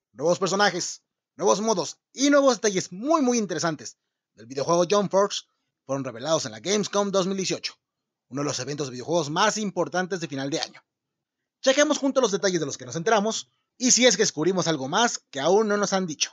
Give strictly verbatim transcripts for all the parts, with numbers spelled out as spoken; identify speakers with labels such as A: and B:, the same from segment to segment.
A: nuevos personajes, nuevos modos y nuevos detalles muy muy interesantes del videojuego Jump Force fueron revelados en la Gamescom dos mil dieciocho, uno de los eventos de videojuegos más importantes de final de año. Chequemos juntos los detalles de los que nos enteramos y si es que descubrimos algo más que aún no nos han dicho.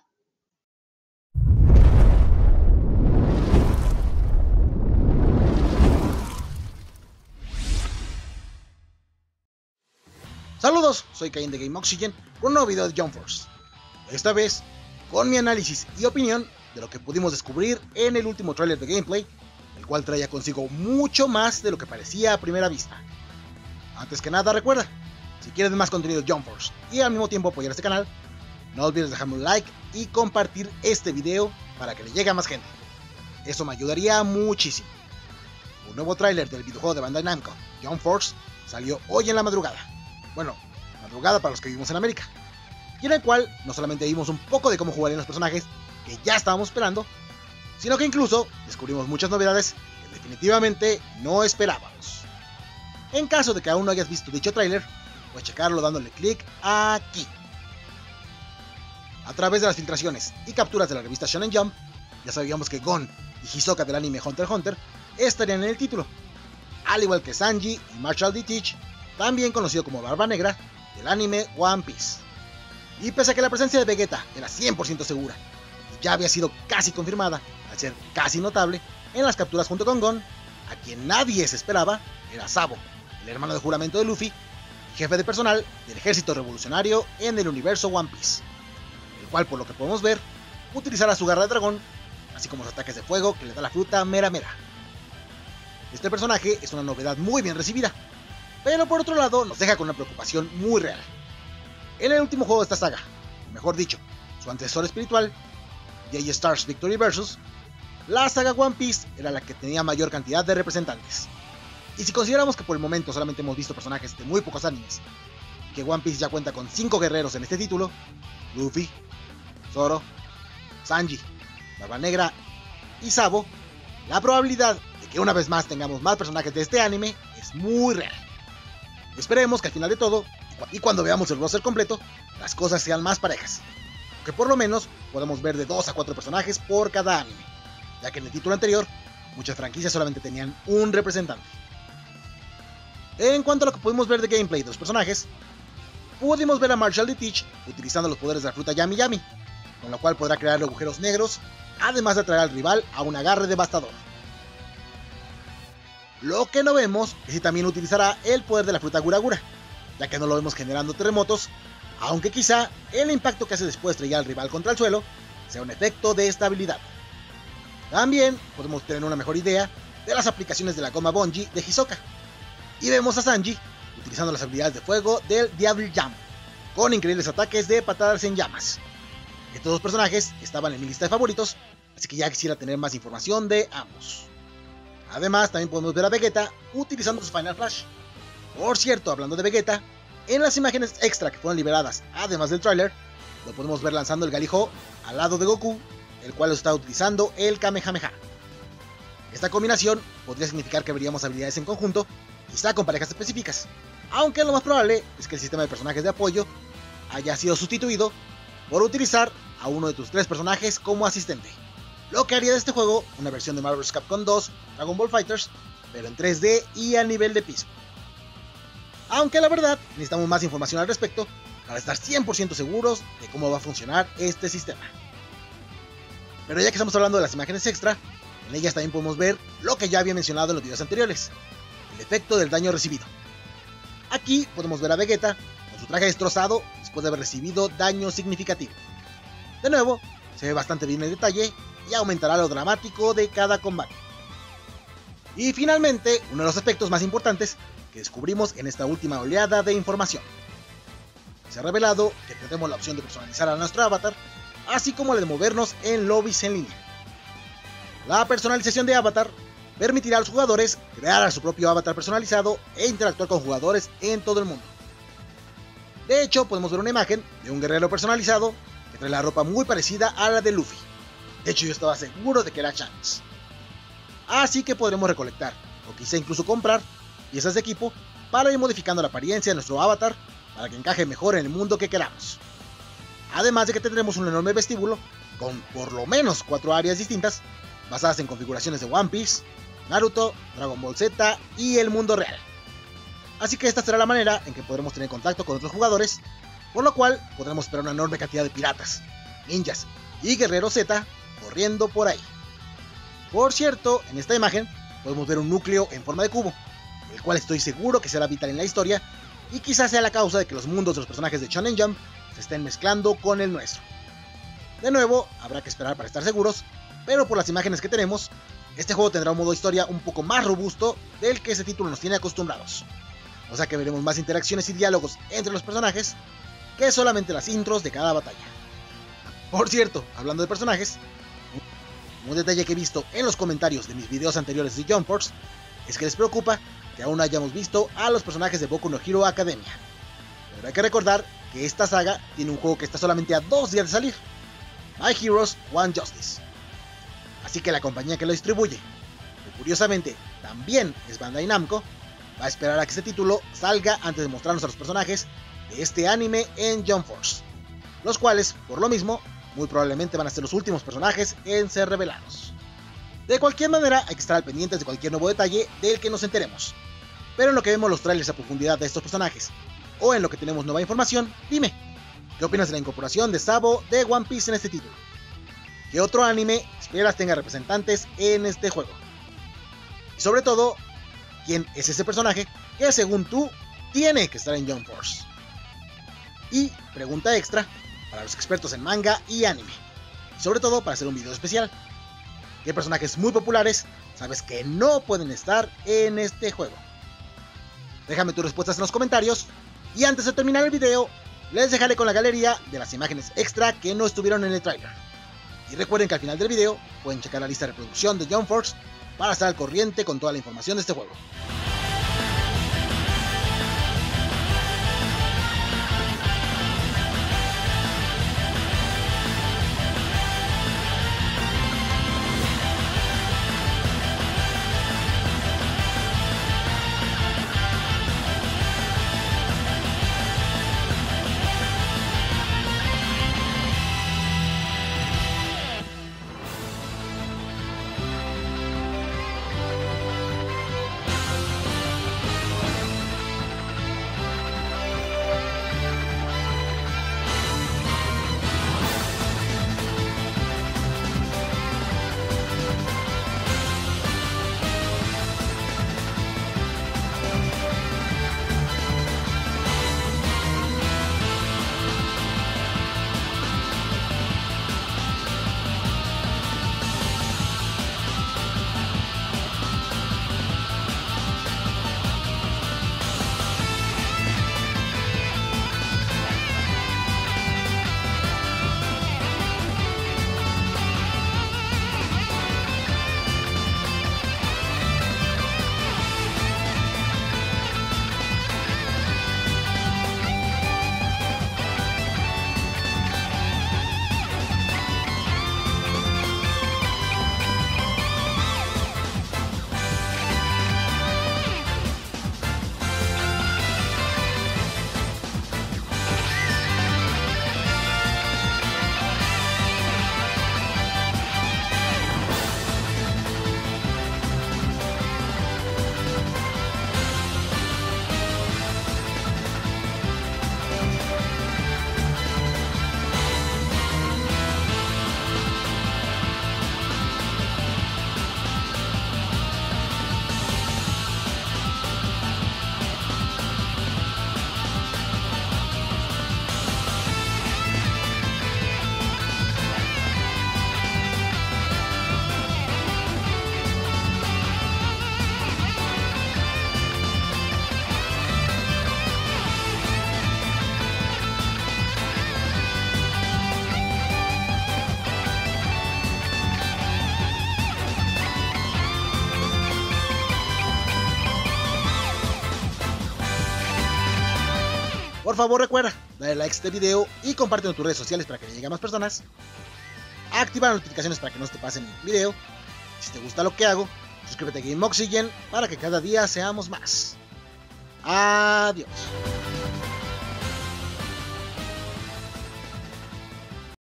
A: Saludos, soy Cain de Game Oxygen con un nuevo video de Jump Force. Esta vez con mi análisis y opinión de lo que pudimos descubrir en el último tráiler de gameplay, el cual traía consigo mucho más de lo que parecía a primera vista. Antes que nada, recuerda, si quieres más contenido de Jump Force y al mismo tiempo apoyar este canal, no olvides dejarme un like y compartir este video para que le llegue a más gente. Eso me ayudaría muchísimo. Un nuevo tráiler del videojuego de Bandai Namco, Jump Force, salió hoy en la madrugada. Bueno, madrugada para los que vivimos en América. Y en el cual no solamente vimos un poco de cómo jugarían los personajes que ya estábamos esperando, sino que incluso descubrimos muchas novedades que definitivamente no esperábamos. En caso de que aún no hayas visto dicho tráiler, puedes checarlo dándole clic aquí. A través de las filtraciones y capturas de la revista Shonen Jump, ya sabíamos que Gon y Hisoka del anime Hunter x Hunter estarían en el título, al igual que Sanji y Marshall D. Teach, también conocido como Barba Negra, del anime One Piece. Y pese a que la presencia de Vegeta era cien por ciento segura, y ya había sido casi confirmada, al ser casi notable, en las capturas junto con Gon, a quien nadie se esperaba era Sabo, el hermano de juramento de Luffy, y jefe de personal del ejército revolucionario en el universo One Piece, el cual, por lo que podemos ver, utilizará su garra de dragón, así como los ataques de fuego que le da la fruta Mera Mera. Este personaje es una novedad muy bien recibida, pero por otro lado nos deja con una preocupación muy real. En el último juego de esta saga, mejor dicho, su antecesor espiritual, J-Stars Victory Versus, la saga One Piece era la que tenía mayor cantidad de representantes. Y si consideramos que por el momento solamente hemos visto personajes de muy pocos animes, y que One Piece ya cuenta con cinco guerreros en este título, Luffy, Zoro, Sanji, Barba Negra y Sabo, la probabilidad de que una vez más tengamos más personajes de este anime es muy real. Esperemos que al final de todo, y cuando veamos el roster completo, las cosas sean más parejas, que por lo menos podamos ver de dos a cuatro personajes por cada anime, ya que en el título anterior, muchas franquicias solamente tenían un representante. En cuanto a lo que pudimos ver de gameplay de los personajes, pudimos ver a Marshall D. Teach utilizando los poderes de la fruta Yami Yami, con lo cual podrá crear agujeros negros, además de atraer al rival a un agarre devastador. Lo que no vemos es si también utilizará el poder de la fruta Gura Gura, ya que no lo vemos generando terremotos, aunque quizá el impacto que hace después de estrellar al rival contra el suelo sea un efecto de estabilidad. También podemos tener una mejor idea de las aplicaciones de la goma Bonji de Hisoka, y vemos a Sanji utilizando las habilidades de fuego del Devil Jam, con increíbles ataques de patadas en llamas. Estos dos personajes estaban en mi lista de favoritos, así que ya quisiera tener más información de ambos. Además, también podemos ver a Vegeta utilizando su Final Flash. Por cierto, hablando de Vegeta, en las imágenes extra que fueron liberadas, además del tráiler, lo podemos ver lanzando el Gali-Ho al lado de Goku, el cual está utilizando el Kamehameha. Esta combinación podría significar que veríamos habilidades en conjunto, quizá con parejas específicas, aunque lo más probable es que el sistema de personajes de apoyo haya sido sustituido por utilizar a uno de tus tres personajes como asistente, lo que haría de este juego una versión de Marvel's Capcom dos Dragon Ball FighterZ, pero en tres D y a nivel de piso. Aunque la verdad necesitamos más información al respecto para estar cien por ciento seguros de cómo va a funcionar este sistema. Pero ya que estamos hablando de las imágenes extra, en ellas también podemos ver lo que ya había mencionado en los videos anteriores, el efecto del daño recibido. Aquí podemos ver a Vegeta con su traje destrozado después de haber recibido daño significativo. De nuevo, se ve bastante bien el detalle y aumentará lo dramático de cada combate. Y finalmente, uno de los aspectos más importantes que descubrimos en esta última oleada de información. Se ha revelado que tendremos la opción de personalizar a nuestro avatar, así como la de movernos en lobbies en línea. La personalización de avatar permitirá a los jugadores crear a su propio avatar personalizado e interactuar con jugadores en todo el mundo. De hecho, podemos ver una imagen de un guerrero personalizado que trae la ropa muy parecida a la de Luffy. De hecho, yo estaba seguro de que era Shanks. Así que podremos recolectar, o quizá incluso comprar, piezas de equipo para ir modificando la apariencia de nuestro avatar para que encaje mejor en el mundo que queramos. además de que tendremos un enorme vestíbulo con por lo menos cuatro áreas distintas basadas en configuraciones de One Piece, Naruto, Dragon Ball Z y el mundo real. Así que esta será la manera en que podremos tener contacto con otros jugadores, por lo cual podremos esperar una enorme cantidad de piratas, ninjas y guerreros Z corriendo por ahí. Por cierto, en esta imagen podemos ver un núcleo en forma de cubo, el cual estoy seguro que será vital en la historia y quizás sea la causa de que los mundos de los personajes de Shonen Jump se estén mezclando con el nuestro. De nuevo, habrá que esperar para estar seguros, pero por las imágenes que tenemos, este juego tendrá un modo historia un poco más robusto del que ese título nos tiene acostumbrados. O sea que veremos más interacciones y diálogos entre los personajes que solamente las intros de cada batalla. Por cierto, hablando de personajes, un detalle que he visto en los comentarios de mis videos anteriores de Jump Force es que les preocupa que aún no hayamos visto a los personajes de Boku no Hero Academia. Pero hay que recordar que esta saga tiene un juego que está solamente a dos días de salir, My Heroes One Justice. Así que la compañía que lo distribuye, que curiosamente también es Bandai Namco, va a esperar a que este título salga antes de mostrarnos a los personajes de este anime en Jump Force, los cuales, por lo mismo, muy probablemente van a ser los últimos personajes en ser revelados. De cualquier manera, hay que estar al pendiente de cualquier nuevo detalle del que nos enteremos. Pero en lo que vemos los trailers a profundidad de estos personajes, o en lo que tenemos nueva información, dime, ¿qué opinas de la incorporación de Sabo de One Piece en este título? ¿Qué otro anime esperas tenga representantes en este juego? Y sobre todo, ¿quién es ese personaje que según tú tiene que estar en Jump Force? Y pregunta extra para los expertos en manga y anime, y sobre todo para hacer un video especial: ¿qué personajes muy populares sabes que no pueden estar en este juego? Déjame tus respuestas en los comentarios, y antes de terminar el video, les dejaré con la galería de las imágenes extra que no estuvieron en el trailer. Y recuerden que al final del video pueden checar la lista de reproducción de Jump Force para estar al corriente con toda la información de este juego. Por favor recuerda, dale like a este video y compártelo en tus redes sociales para que le llegue a más personas. Activa las notificaciones para que no se te pasen el video. Si te gusta lo que hago, suscríbete a Game Oxygen para que cada día seamos más. Adiós.